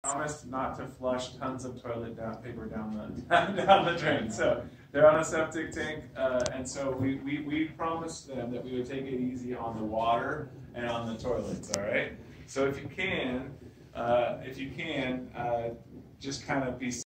promised not to flush tons of toilet paper down the down the drain. So they're on a septic tank, and so we promised them that we would take it easy on the water and on the toilets. All right. So if you can, just kind of be